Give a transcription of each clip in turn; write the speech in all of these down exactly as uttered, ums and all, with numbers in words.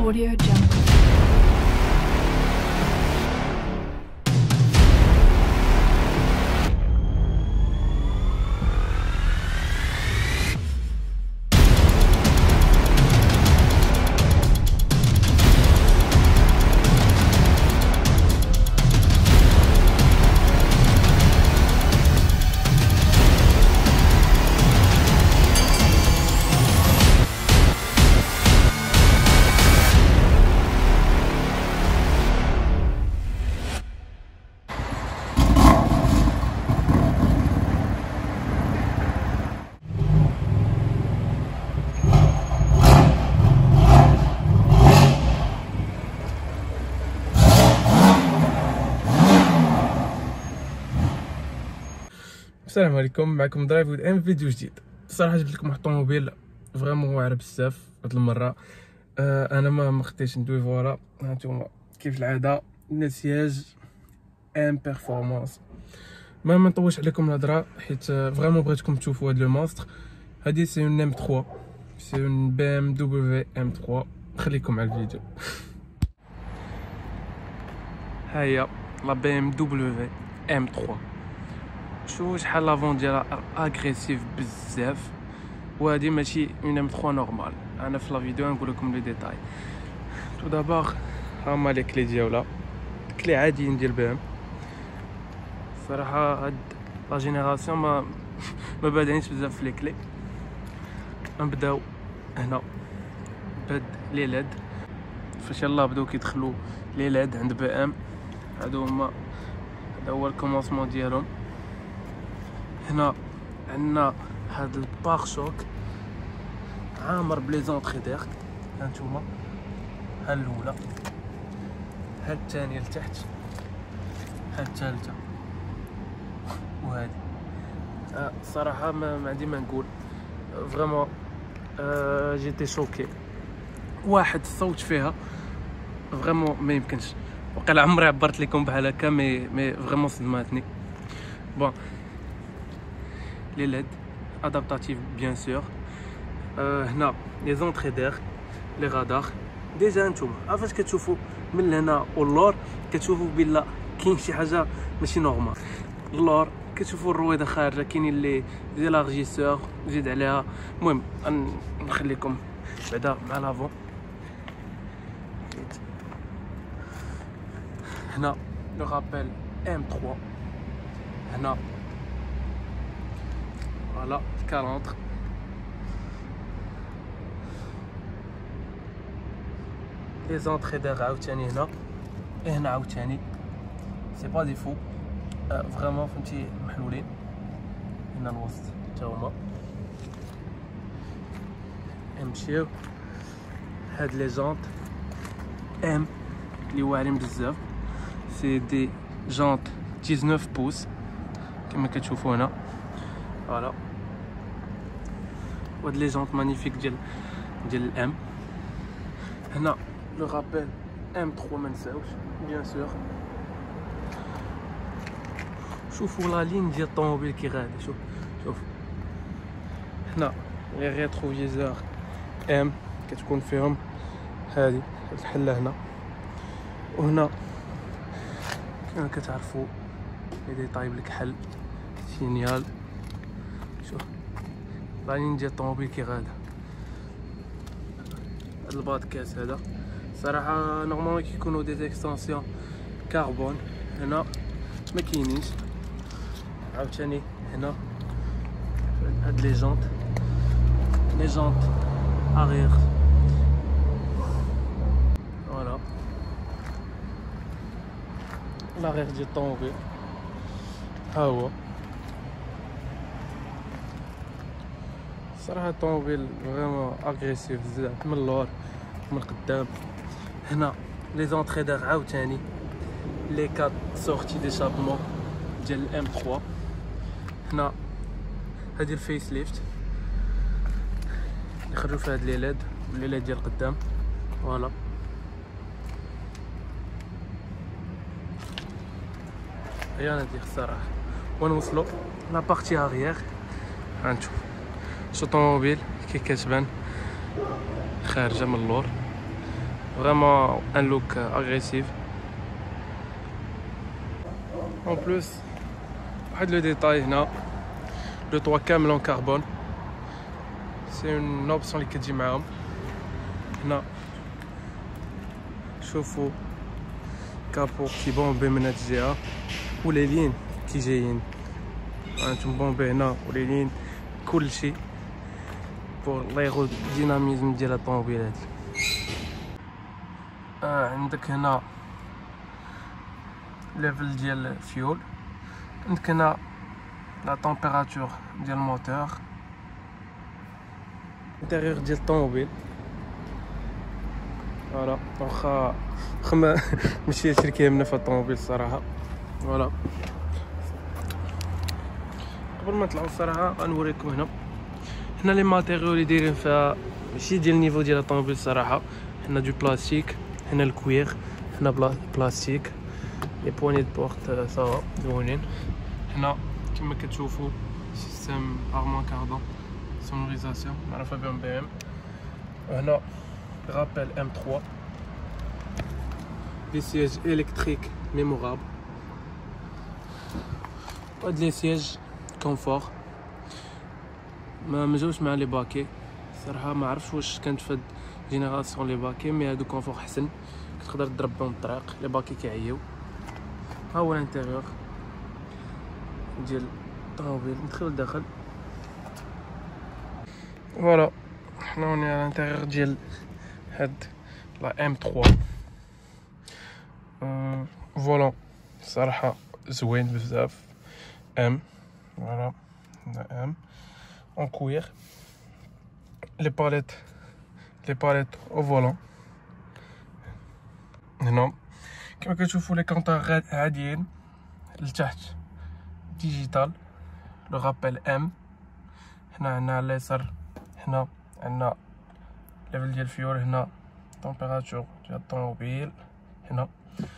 Audio Jungle. السلام عليكم، معكم درايف وود ام فيديو جديد. الصراحه جبت لكم واحد الطوموبيل فريمون واعر بزاف هاد المره. آه انا ما مختيش ندوي فوالا، هانتوما كيف العاده النسياج ام بيرفورمانس. ما ما نطولش عليكم الهضره حيت فريمون بغيتكم تشوفوا هاد لو مونستر. هادي سي اون ام ثلاثة، سي اون بي ام دبليو ام ثلاثة. نخليكم على الفيديو. ها هي لا بي ام دبليو ام ثلاثة. شوف شحال لافون ديالها اغريسيف بزاف، وهادي ماشي اون ام ثلاثة نورمال. انا في لا فيديو نقول لكم لي ديتاي. تو دابور هما لي كلي ديالها، كلي عاديين ديال بي ام. صراحه هاد لا جينيراسيون ما ما بادعينش بزاف في لي كلي. نبداو هنا بهاد لي لاد. فاش يلاه بداو كيدخلوا لي لاد عند بي ام، هادو هما هذا هو الكومونسمون ديالهم. هنا عندنا هاد البار شوك عامر بلي زونطري دير. هانتوما ها الاولى، ها الثانيه لتحت، ها الثالثه، وهادي. آه صراحه ما, ما عندي ما نقول. فريمون آه جيتي شوكي. واحد الصوت فيها فريمون ما يمكنش، وقيلا عمري عبرت لكم بحال هكا. مي مي فريمون صدماتني. بون لي ليد ادابتاتيف بيان سور. أه هنا لي زونطري دير، لي غادار. ديجا نتوما عافاش كتشوفوا من هنا واللور كتشوفوا بلا كاين شي حاجه ماشي نورمال. اللور كتشوفوا الرويضه خارجه، كاينين لي دي لارجيسور زيد عليها. المهم نخليكم بعدا مع لافون. هنا لو رابيل ام ثلاثة. هنا فوالا الكالندر. لي زونطري دير عاوتاني هنا، هنا عاوتاني سي با ديفو. أه فريمون فهمتي محلولين. هنا الوسط حتى هما. نمشيو هاد لي جونط ام لي واعرين بزاف. سي دي جونط تسعة عشر بوس كما كتشوفوا هنا. فوالا وهاد لي جونط مانيفيك ديال ديال الام. هنا لو رابيل ام ثلاثة ما نساوش بيان سور. شوفوا لا لين ديال الطوموبيل كي غادي. شوف شوف هنا لي ريتروفيزور ام كتكون فيهم هادي الحله هنا. وهنا كما كتعرفوا لي ديتاي بالكحل سينيال. شوف لا لين ديال الطوموبيل كي غادا. هاد الباط كاس هذا صراحه نورمالمون كيكونوا دي زيكستونسيون كربون. هنا ما كاينينش. عاوتاني هنا هاد لي جونط، لي جونط اريير. فوالا لاريير ديال الطوموبيل ها هو. صراحه الطوموبيل فريمون اغريسيف بزاف من اللور من القدام. هنا لي زونطري دير عاوتاني لي كات سورتي ديشابمون ديال الام ثلاثة. هنا هادي الفيس ليفت اللي خرجوا فيها هاد لي لاد لي لاد ديال القدام. فوالا هي انا ديك الصراحه. ونوصلوا لا بارتي اريير. هانتوما شو طوموبيل كي كتبان خارجه من اللور. فريمون ان لوك اغريسيف. اون بلوس واحد لو ديتاي هنا، لو طوا كامل اون كربون، سي اون اوبسيون اللي كتجي معاهم. هنا شوفوا كابو كي بومبي من هاد الجهه ولي لين كي جايين، هانتوما بومبي هنا ولي لين كلشي بور لايغو ديناميزم ديال الطوموبيل هادي. آه عندك هنا ليفل ديال الفيول، عندك هنا لا تمبيراتور ديال الموتور، الانتيريور ديال الطوموبيل. فوالا واخا خما ماشي هادشي اللي كيهمنا في الطوموبيل الصراحه. فوالا قبل ما نطلعو الصراحه غنوريكم هنا هنا لي ماتيريو اللي دايرين فيها ماشي ديال النيفو ديال الطوموبيل الصراحه. هنا دو بلاستيك، هنا الكوير، هنا بلا بلاستيك، لي بواني دو بورت صافا زوينين. هنا كما كتشوفوا سيستم ارمان كاردون سونوريزاسيون معروفه بهم بي ام. وهنا رابيل ام ثلاثة، لي سياج الكتريك ميمورابل، وهاد لي سياج كونفور ما مجاوش مع لي باكي صراحه. ما عرفتش واش كانت فهاد جينيراسيون لي باكي، مي هادو كونفور حسن كتقدر تضرب بهم الطريق، لي باكي كيعيو. ها هو الانتيريور ديال الطوموبيل. ندخلو لداخل. فوالا حنا هوني على الانتيريور ديال هاد لا ام ثلاثة. أه فولون صراحه زوين بزاف ام. فوالا ام اون كوير، لي باليت لي باليت او فولون. هنا كما كتشوفوا لي كونطور عاديين لتحت ديجيتال لو رابيل ام. هنا عندنا على اليسار هنا عندنا ليفل ديال الفيول، هنا تمبيراتور ديال الطوموبيل. هنا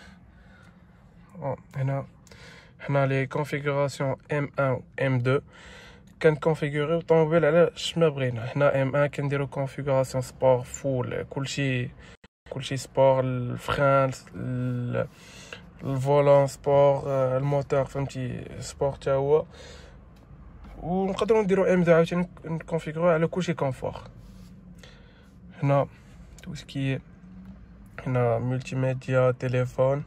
هنا هنا لي كونفيغوراسيون ام واحد و ام اثنين كنكونفيغوريو الطوموبيل على شما بغينا. هنا ام واحد كنديرو كونفيغوراسيون سبور فول، كلشي كلشي سبور، الفران الفولون سبور، الموتور فهمتي سبور تا هو. ونقدروا نديرو ام اثنين عاوتاني نكونفيغوريو على كلشي كونفور. هنا توسكي هنا ملتي ميديا تليفون.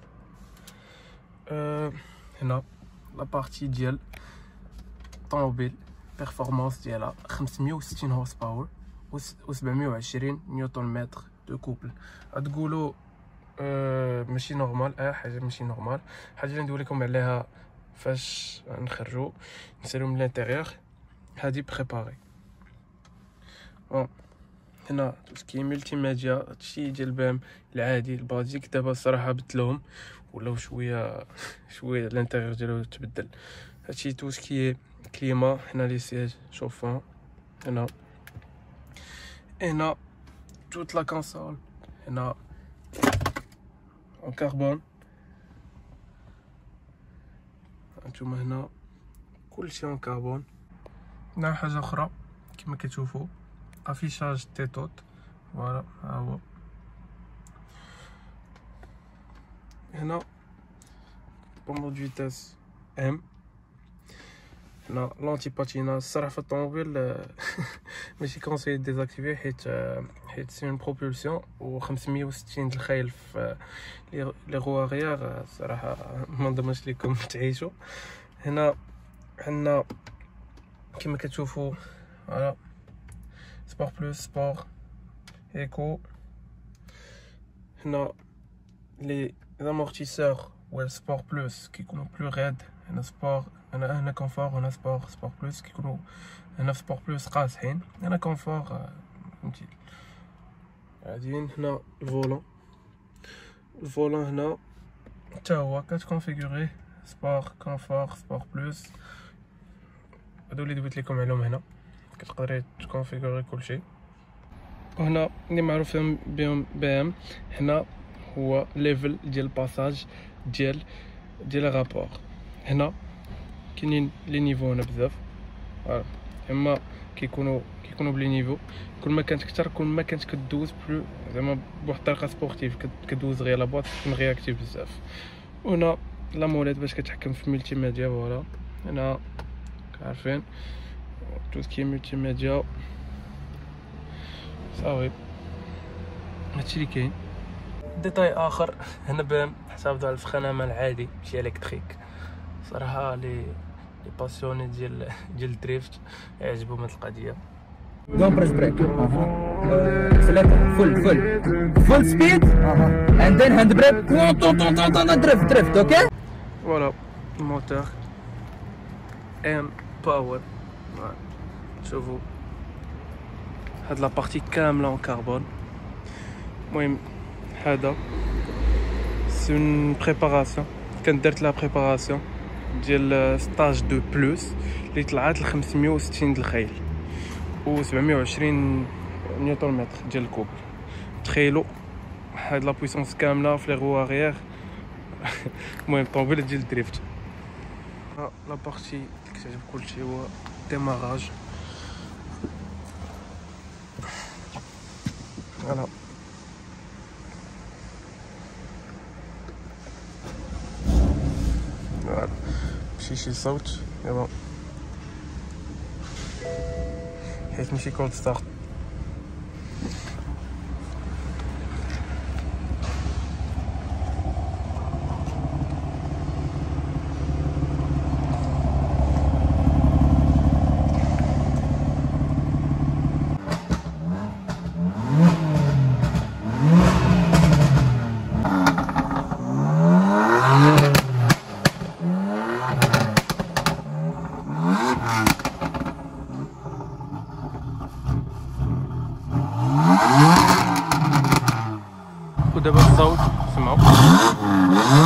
أه هنا لا بارتي ديال الطوموبيل بيرفورمانس ديالها خمسمية وستين هورس باور و سبعمية وعشرين نيوتن متر دو كوبل. غتقولوا أه ماشي نورمال، اه حاجه ماشي نورمال. حاجه اللي ندوي لكم عليها فاش نخرجوا نسالو من الانتيريور هادي بريباري. بون هنا توسكي ملتي ميديا، هادشي ديال بام العادي البازيك. دابا الصراحه بدلوهم ولاو شويه شويه الانتيريور ديالو تبدل. هادشي توسكي كليما. هنا لي سياج شوفون. هنا هنا توت لا كونسول هنا اون كربون. هانتوما هنا كلشي اون كربون. هنا حاجه اخرى كما كتشوفوا افيشاج تيتوت. فوالا ها هو. هنا بومبو دو فيتاس ام. هنا لونتي باتينا. الصراحه في الطوموبيل ماشي كونساي ديزاكتيفي حيت حيت سي اون بروبولسيون و خمسمية وستين الخيل في لي غو اغيير. الصراحه ما نضمنش لكم تعيشوا. هنا عندنا كما كتشوفوا فوالا سبور بلوس سبور ايكو. هنا لي زامورتيسور و سبور بلوس كيكونوا بلو غاد. هنا سبور هنا هنا كونفور. هنا سبور سبور بلوس كيكونوا هنا سبور بلوس قاصحين. هنا كونفور فهمتي عاديين. هنا الفولون الفولون هنا حتى هو كتكونفيغوريه سبور كونفور سبور بلوس. هادو اللي دويت لكم عليهم. هنا كتقدري تكونفيغوري كلشي. وهنا اللي معروف بهم بي ام هنا هو ليفل ديال الباساج ديال ديال الرابور. هنا كاينين لي نيفو هنا بزاف. فوالا اما كيكونوا كيكونوا بلي نيفو. كل ما كانت اكثر كل ما كانت كدوز بلو زعما بواحد الطريقه سبورتيف، كدوز غير لاباط تكون رياكتيف بزاف. وهنا لا مولات باش كتحكم في الملتي ميديا. فوالا هنا عارفين تو سكي ملتي ميديا صافي هادشي اللي كاين. ديتاي اخر هنا بام حساب على الفخانه العادي ماشي الكتريك. صراحه لي لي باسيوني ديال ديال الدريفت يعجبهم هاد القضيه. Don't press brake. Uh-huh. Accelerator full, full, full speed. Uh-huh. And then hand brake. Drift, drift. Okay. Voilà, moteur M power. شوفوا هاد لا بارتي كامله اون كربون. المهم هذا سي اون بريباراسيون، كانت درت لا بريباراسيون ديال ستاج دو بلس اللي طلعت ل خمسمية وستين د الخيل و سبعمية وعشرين نيوتن متر ديال الكوب. تخيلوا هاد لا بويسونس كامله في لي رو اغيير. المهم طوموبيل ديال الدريفت. لا بارتي اللي كتعجب كلشي هو ديماراج. فوالا فوالا ماشي شي صوت يلا حيت ماشي كولد ستارت. ودابا الصوت سمعوا.